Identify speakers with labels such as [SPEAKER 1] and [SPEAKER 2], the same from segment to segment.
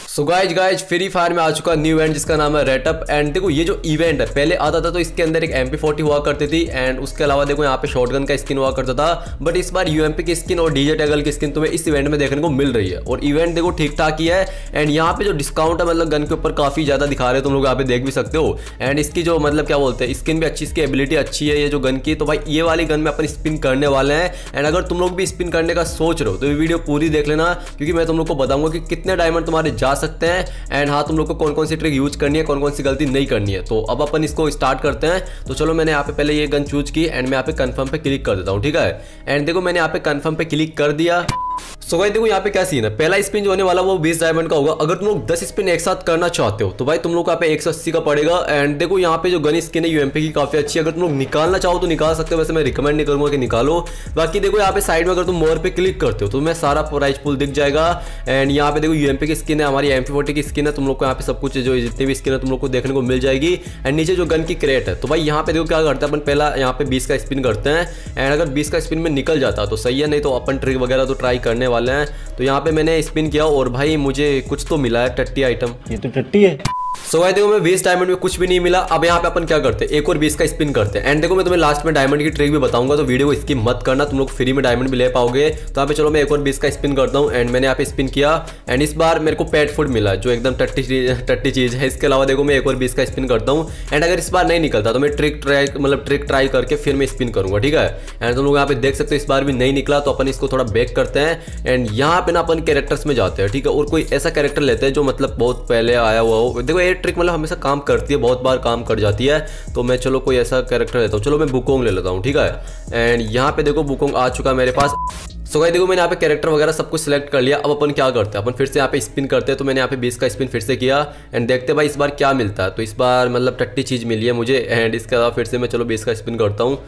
[SPEAKER 1] So guys free fire में आ चुका new event जिसका नाम है रेटअप। एंड देखो ये जो इवेंट है पहले आता था तो इसके अंदर एक MP40 हुआ करती थी एंड उसके अलावा देखो यहाँ पे शॉटगन का स्किन हुआ करता था। बट इस बार UMP की स्किन और DJ टैगल की स्किन तुम्हें इस इवेंट में देखने को मिल रही है और इवेंट देखो ठीक ठाक ही है। एंड यहाँ पे जो डिस्काउंट है मतलब गन के ऊपर काफी ज्यादा दिखा रहे हो, तुम लोग यहाँ पे देख भी सकते हो। एंड इसकी जो मतलब क्या बोलते हैं स्किन भी अच्छी, इसकी एबिलिटी अच्छी है ये जो गन की। तो भाई ये वाली गन में अपन स्पिन करने वाले हैं। एंड अगर तुम लोग भी स्पिन करने का सोच रहे हो तो ये वीडियो पूरी देख लेना, क्योंकि मैं तुम लोग को बताऊंगा कि कितने डायमंड तुम्हारे जा सकते हैं एंड हाँ तुम लोग को कौन कौन सी ट्रिक यूज करनी है, कौन कौन सी गलती नहीं करनी है। तो अब अपन इसको स्टार्ट करते हैं। तो चलो मैंने यहाँ पे पहले ये गन चूज की एंड मैं यहाँ पे कंफर्म पे क्लिक कर देता हूँ, ठीक है। एंड देखो मैंने यहाँ पे कंफर्म पे क्लिक कर दिया। सो भाई देखो यहाँ पे क्या सीन है, पहला स्पिन जो होने वाला वो 20 डायमंड का होगा। अगर तुम लोग 10 स्पिन एक साथ करना चाहते हो तो भाई तुम लोग को यहाँ पे 180 का पड़ेगा। एंड देखो यहाँ पे जो गन स्किन है UMP की काफी अच्छी है, अगर तुम लोग निकालना चाहो तो निकाल सकते हो, वैसे मैं रिकमेंड नहीं करूंगा कि निकालो। बाकी देखो यहाँ पे साइड में अगर तुम मोर पे क्लिक करते हो तो तुम्हें सारा प्राइस पूल दिख जाएगा। एंड यहाँ पे देखो UMP की स्किन है, हमारी MP40 की स्किन है, तुम लोग को यहाँ पे सब कुछ जो जितनी भी स्किन है तुम लोग को देखने को मिल जाएगी। एंड नीचे जो गन की क्रेट है तो भाई यहाँ पे देखो क्या करते हैं अपन, पहला यहाँ पे 20 का स्पिन करते हैं। एंड अगर 20 का स्पिन में निकल जाता तो सही है, नहीं तो अपन ट्रिक वगैरह तो ट्राई करने वाले हैं। तो यहाँ पे मैंने स्पिन किया और भाई मुझे कुछ तो मिला है, टट्टी आइटम।
[SPEAKER 2] ये तो टट्टी है।
[SPEAKER 1] सो भाई देखो मैं 20 डायमंड में कुछ भी नहीं मिला। अब यहाँ पे अपन क्या करते हैं, एक और 20 का स्पिन करते हैं। एंड देखो मैं तुम्हें लास्ट में डायमंड की ट्रिक भी बताऊंगा, तो वीडियो को स्किप मत करना, तुम लोग फ्री में डायमंड भी ले पाओगे। तो यहाँ पे चलो मैं एक और 20 का स्पिन करता हूँ। एंड मैंने यहाँ पे स्पिन किया एंड इस बार मेरे को पेट फूड मिला जो एकदम टट्टी चीज है। इसके अलावा देखो मैं एक और 20 का स्पिन करता हूँ। एंड अगर इस बार नहीं निकलता तो मैं ट्रिक ट्राई करके फिर मैं स्पिन करूंगा, ठीक है। एंड तुम लोग यहाँ पे देख सकते हो इस बार भी नहीं निकला, तो अपन इसको थोड़ा बैक करते हैं। एंड यहाँ पे ना अपन कैरेक्टर्स में जाते हैं, ठीक है, और कोई ऐसा कैरेक्टर लेते हैं जो मतलब बहुत पहले आया हुआ हो। देखो ये ट्रिक मतलब हमेशा काम करती है, बहुत बार काम कर जाती है। तो मैं चलो कोई ऐसा कैरेक्टर लेता हूँ, चलो मैं बुकोंग ले लेता हूँ, ठीक है। एंड यहाँ पे देखो बुकोंग आ चुका है मेरे पास। सो गाइस देखो मैंने यहाँ पे कैरेक्टर वगैरह सब कुछ सिलेक्ट कर लिया। अब अपन क्या करते हैं, अपन फिर से यहाँ पे स्पिन करते हैं। तो मैंने यहाँ पे 20 का स्पिन फिर से किया एंड देखते हैं भाई इस बार क्या मिलता है। तो इस बार मतलब टट्टी चीज़ मिली है मुझे। एंड इसके अलावा फिर से मैं चलो 20 का स्पिन करता हूँ।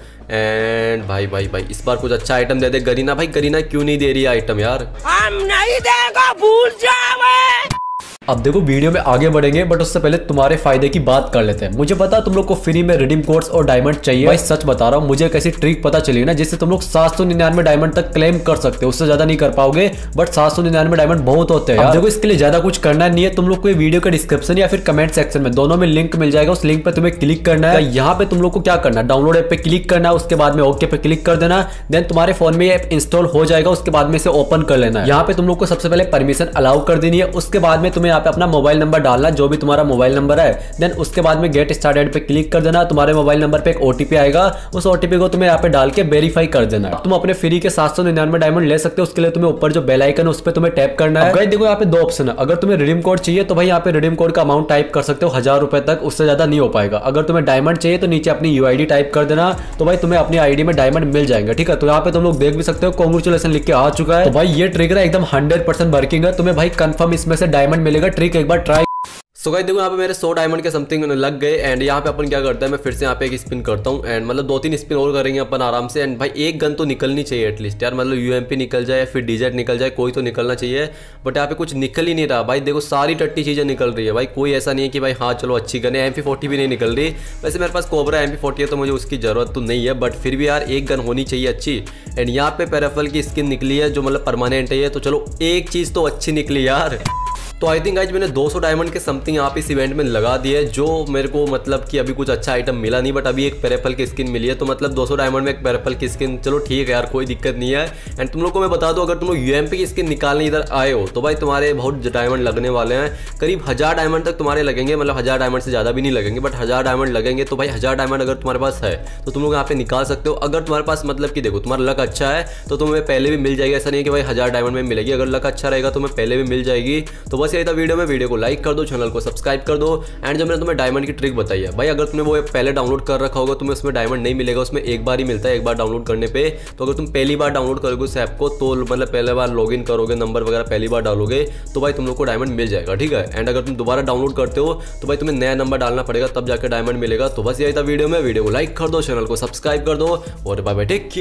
[SPEAKER 1] एंड भाई इस बार कुछ अच्छा आइटम दे दे गरीना। भाई गरीना क्यों नहीं दे रही है आइटम यार,
[SPEAKER 3] हम नहीं देगा, भूल जाओ।
[SPEAKER 2] अब देखो वीडियो में आगे बढ़ेंगे बट उससे पहले तुम्हारे फायदे की बात कर लेते हैं। मुझे पता तुम लोग को फ्री में रिडीम कोड्स और डायमंड चाहिए। भाई सच बता रहा हूँ, मुझे एक ऐसी ट्रिक पता चली ना जिससे तुम लोग 799 डायमंड तक क्लेम कर सकते हो। उससे ज्यादा नहीं कर पाओगे बट 799 डायमंड बहुत होते हैं। देखो इसके लिए ज्यादा कुछ करना नहीं है, तुम लोग को वीडियो के डिस्क्रिप्शन या फिर कमेंट सेक्शन में दोनों में लिंक मिल जाएगा। उस लिंक पे तुम्हें क्लिक करना है। यहाँ पे तुम लोग को क्या करना है, डाउनलोड ऐप पे क्लिक करना है, उसके बाद में ओके पे क्लिक कर देना। देन तुम्हारे फोन में ये ऐप इंस्टॉल हो जाएगा, उसके बाद में इसे ओपन कर लेना है। यहाँ पे तुम लोग को सबसे पहले परमिशन अलाउ कर देनी है। उसके बाद में तुम्हें यहाँ पे अपना मोबाइल नंबर डालना, जो भी तुम्हारा मोबाइल नंबर है। देन उसके बाद में गेट स्टार्टेड पे क्लिक कर देना। तुम्हारे मोबाइल नंबर पे एक OTP आएगा, उस OTP को तुम्हें यहाँ पे डाल के वेरीफाई कर देना। तुम अपने फ्री के 799 डायमंड ले सकते हो। उसके लिए तुम्हें ऊपर जो बेल आइकन है उस पर तुम्हें टैप करना है। देखो यहाँ पे 2 ऑप्शन है। अगर तुम्हें रिडीम कोड चाहिए तो भाई यहाँ पे रिडीम कोड का अमाउंट टाइप कर सकते हो 1000 रुपए तक, उससे ज्यादा नहीं हो पाएगा। अगर तुम्हें डायमंड चाहिए तो नीचे अपनी UID टाइप कर देना, तो भाई तुम्हें अपनी ID में डायमंड मिल जाएंगे, ठीक है। तो यहाँ पे तुम लोग देख भी सकते हो कांग्रेचुलेशन लिख के आ चुका है। तो भाई ये ट्रिक है एकदम 100% वर्किंग है, तुम्हें भाई कंफर्म इसमें से डायमंड मिलेगा। ट्रिक एक बार ट्राई।
[SPEAKER 1] सो गाइस देखो यहाँ पे मेरे 100 डायमंड के समथिंग लग गए। एंड यहाँ पे अपन क्या करते हैं, मैं फिर से यहाँ पे एक स्पिन करता हूँ। एंड मतलब 2-3 स्पिन और करेंगे अपन आराम से। एंड भाई एक गन तो निकलनी चाहिए एटलीस्ट यार, मतलब UMP निकल जाए फिर DZ निकल जाए, कोई तो निकलना चाहिए। बट यहाँ पे कुछ निकल ही नहीं रहा भाई। देखो सारी टट्टी चीज़ें निकल रही है भाई, कोई ऐसा नहीं है कि भाई हाँ चलो अच्छी गन है। MP40 भी नहीं निकल रही। वैसे मेरे पास कोबरा MP40 है तो मुझे उसकी ज़रूरत तो नहीं है, बट फिर भी यार एक गन होनी चाहिए अच्छी। एंड यहाँ पे पैराफल की स्किन निकली है जो मतलब परमानेंट है, तो चलो एक चीज़ तो अच्छी निकली यार। तो आई थिंक गाइस मैंने 200 डायमंड के समथिंग यहाँ पे इस इवेंट में लगा दिए, जो मेरे को मतलब कि अभी कुछ अच्छा आइटम मिला नहीं, बट अभी एक पैराफल की स्किन मिली है। तो मतलब 200 डायमंड में एक पैराफल की स्किन, चलो ठीक है यार, कोई दिक्कत नहीं है। एंड तुम लोग को मैं बता दूं, अगर तुम लोग UMP की स्किन निकालने इधर आए हो तो भाई तुम्हारे बहुत डायमंड लगने वाले हैं। करीब 1000 डायमंड तक तुम्हारे लगेंगे, मतलब 1000 डायमंड से ज़्यादा भी नहीं लगेंगे, बट 1000 डायमंड लगेंगे। तो भाई 1000 डायमंड अगर तुम्हारे पास है तो तुम लोग यहाँ पे निकाल सकते हो। अगर तुम्हारे पास मतलब कि देखो तुम्हारा लक अच्छा है तो तुम्हें पहले भी मिल जाएगी, ऐसा नहीं कि भाई 1000 डायमंड में मिलेगी। अगर लक अच्छा रहेगा तो तुम्हें पहले भी मिल जाएगी। तो बस यही था वीडियो को लाइक कर दो, चैनल को सब्सक्राइब कर दो। एंड जो मैंने तुम्हें डायमंड की ट्रिक बताई है भाई, अगर तुमने वो पहले डाउनलोड कर रखा होगा तुम्हें उसमें डायमंड नहीं मिलेगा, उसमें एक बार ही मिलता है, एक बार डाउनलोड करने पे। तो अगर तुम पहली बार डाउनलोड करोगे उस ऐप को तो मतलब पहले बार लॉगिन करोगे, नंबर वगैरह पहली बार डालोगे तो भाई तुम लोग को डायमंड मिल जाएगा, ठीक है। एंड अगर तुम दोबारा डाउनलोड करते हो तो भाई तुम्हें नया नंबर डालना पड़ेगा, तब जाकर डायमंड मिलेगा। तो बस यही था वीडियो में, वीडियो को लाइक कर दो, चैनल को सब्सक्राइब कर दो और बाय बाय, टेक केयर।